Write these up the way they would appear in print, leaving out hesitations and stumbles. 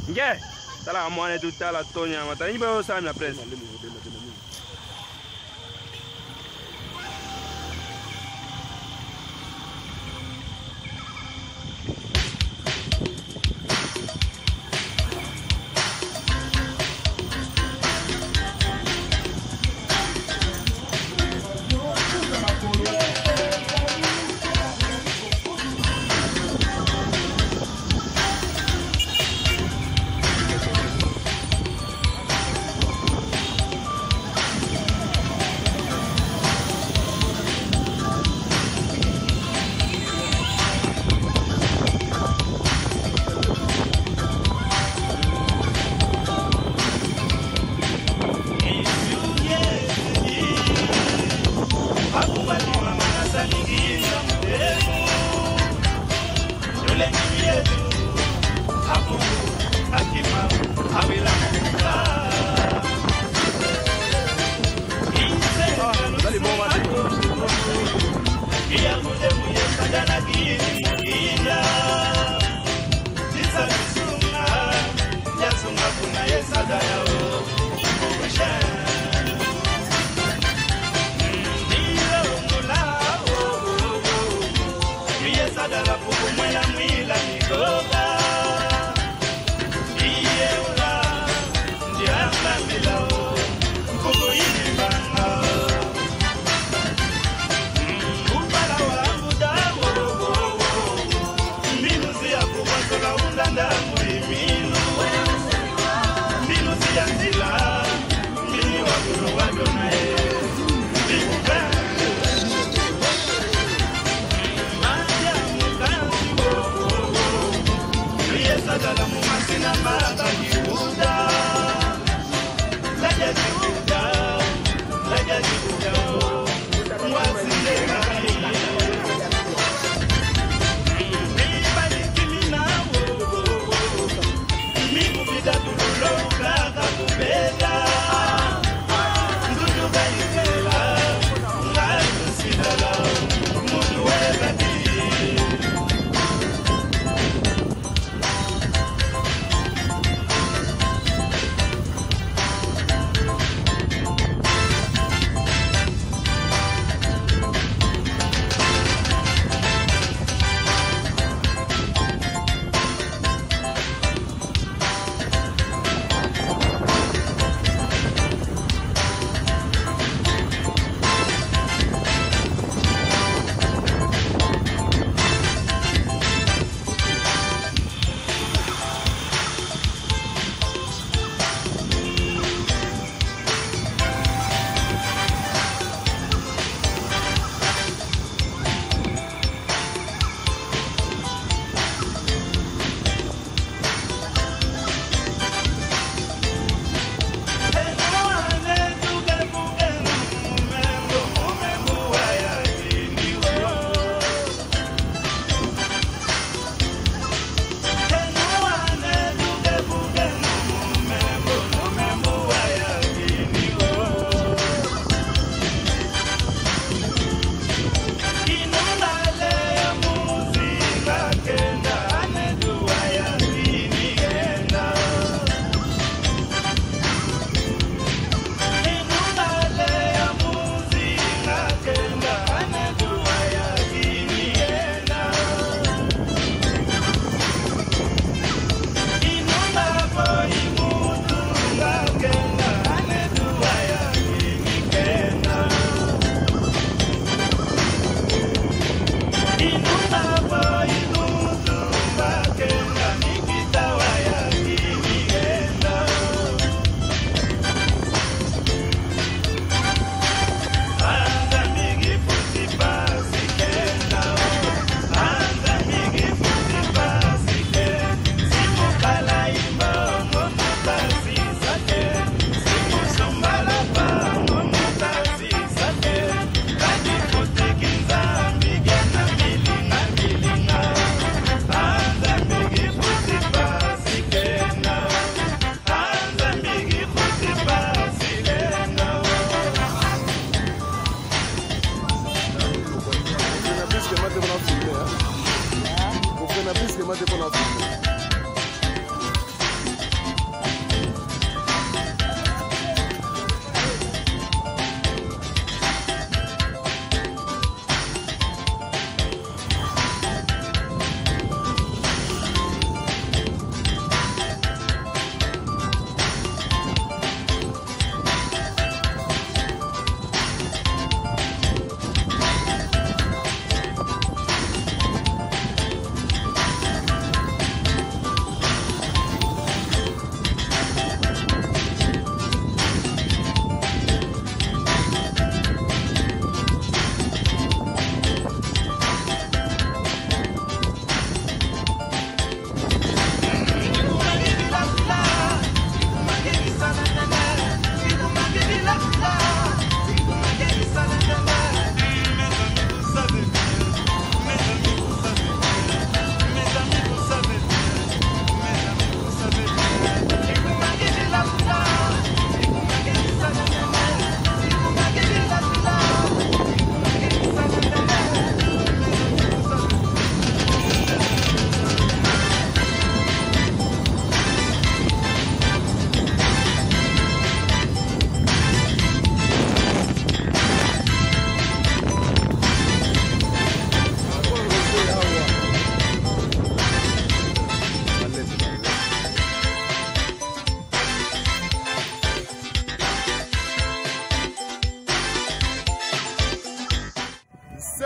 Nge, tala mwane tu tala tonya mata. Ni ba sa na press.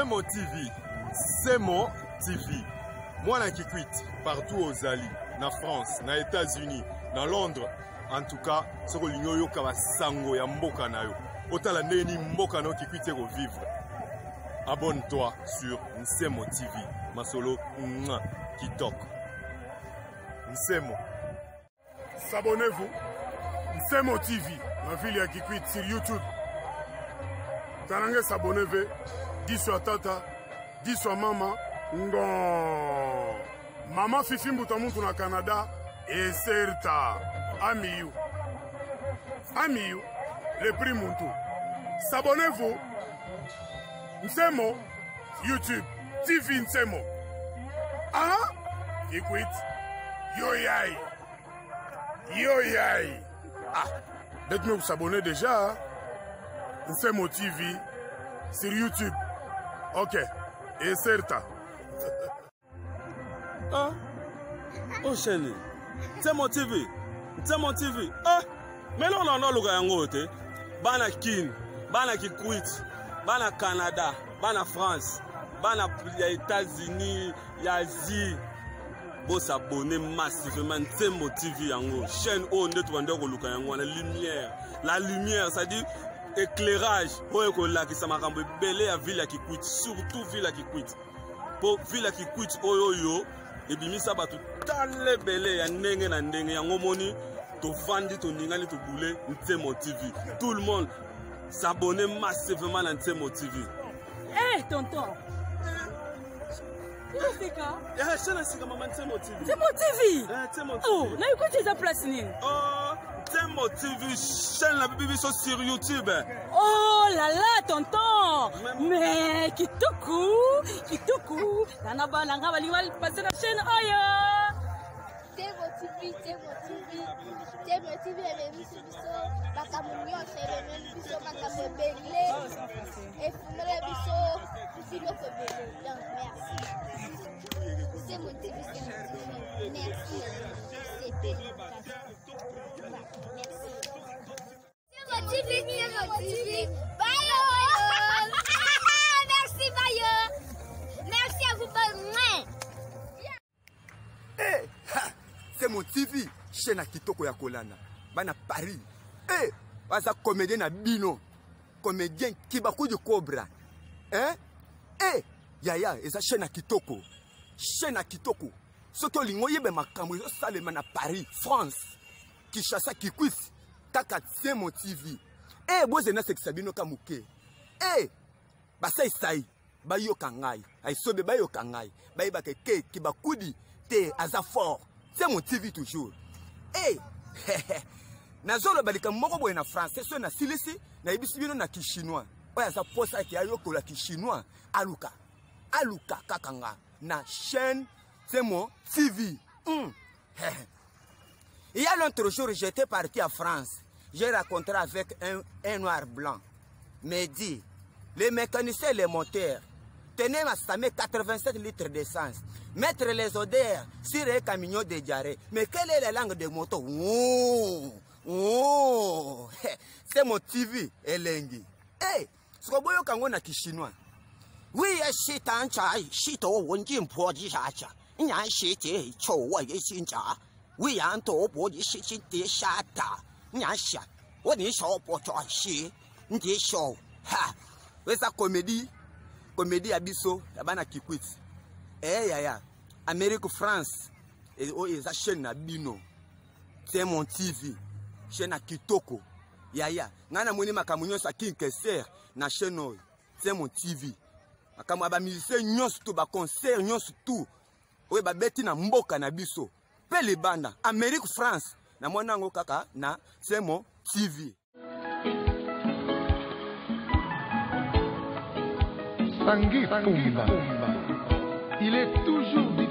Nsemo TV. Nsemo TV. Moi, na Kikwit, partout aux Ali, na France, na États-Unis, na Londres. En tout cas, ce que l'Union yoka va sango ya mboka na yo. Autant la neni mboka na yo Kikwit vivre. Abonne-toi sur Nsemo TV. Masolo Kitok. Nsemo. S'abonnez-vous. Nsemo TV, la ville ya Kikwit sur YouTube. Tanange s'abonnez-vous. Dis sur tata, dis sur maman. Ngon. Mama Fifi Mbutamuntu na Canada et Serta. Amiyu. Amiyu. Le prix Muntu. S'abonnez-vous. Nsemo. YouTube. TV Nsemo. Ah? Kikwit. Yo yai. Yo yai. Ah. Dites-moi vous s'abonnez déjà. Hein? Nsemo TV. Sur YouTube. Ok. Et Serta. Ah, oh chérie, Nsemo TV, Nsemo TV. Ah, mais là on a le gars en haut, bana Kin, bana Kikwit, bana Canada, bana France, bana États-Unis, Asie. Bon s'abonner massivement Nsemo TV en haut, chaîne haut net wonder ko luka yango la lumière, ça dit éclairage. Oye ko la ki sama kambo belé à ville Kikwit, surtout ville Kikwit. Pour ville Kikwit oyo et bien ça va tout tale belé ya ndenge na ndenge yango moni to vandi to ningani to boulé Nsemo TV. Tout le monde s'abonner massivement à Nsemo TV. Eh tonton. C'est quoi? C'est maman Nsemo TV. Nsemo TV. Nsemo TV. Oh, na yuko teza place nini? Oh, Nsemo TV chaîne la bibi sur YouTube. Oh là là tonton. Mais kitoko. Nana bana nga bali mal passer la chaîne oyo. Nsemo TV les biso bakamunyo c'est les biso bakamebele et fumere biso biso ko bele. Donc merci. Nsemo TV merci. C'était merci. Nsemo TV. Bye. Merci bye. Merci à vous. Eh, Nsemo TV, chaîne à kitoko ya kolana. Bana Paris. Eh, baza comédien na bino. Comédien Kibaku du Cobra. Hein? Eh, yaya, eza chaîne à kitoko. Chaîne à kitoko. Soto lingo yebe makambo yo salema na Paris, France. Kishasa Kikwit. Kaka Nsemo TV. Eh, boze na seksabino kamuke. Eh, basa isai. Bayo kangai. Ay sobe bayo kangai. Bayi bakeke Kibakudi. Te aza fort. Nsemo TV toujours. Eh, nazolo balika moko boye na français so na silisi na ibisi bino na kishinois. Oya za posa ki ayo ko la kishinois. Aluka kakanga na chaîne Nsemo TV. Il y a l'autre jour, j'étais parti à France. J'ai rencontré avec un noir blanc. Me dit, les mécaniciens et les moteurs tenaient à stamer 87 litres d'essence. Mettre les odeurs sur un camion de diarrhée. Mais quelle est la langue de moto? Oh, Nsemo TV elengi. Eh, sikoboyo kango na kishinois. Oui, c'est un chai, c'est au wonjin poji chacha. Il y a un chité, chowa et sinja. Oui, un to body shit de shata. Nyasha, what is your portrait? She, this show. Ha, where's a comedy abisso, la bana Kikwit. Eh, ya, America, France, et oh, is a chaîne à Bino. Nsemo TV, chaîne à Kitoko. Ya, nana moni makamunyo sa kinkeser, na chaîne Nsemo TV. Makamwa ba musicien nyonso to ba concert nyonso tout. Oye ba beti na mboka na biso. Pele banda, America, France, na mwana ngo kaka na Nsemo TV. Tanguy Pumba. Il est toujours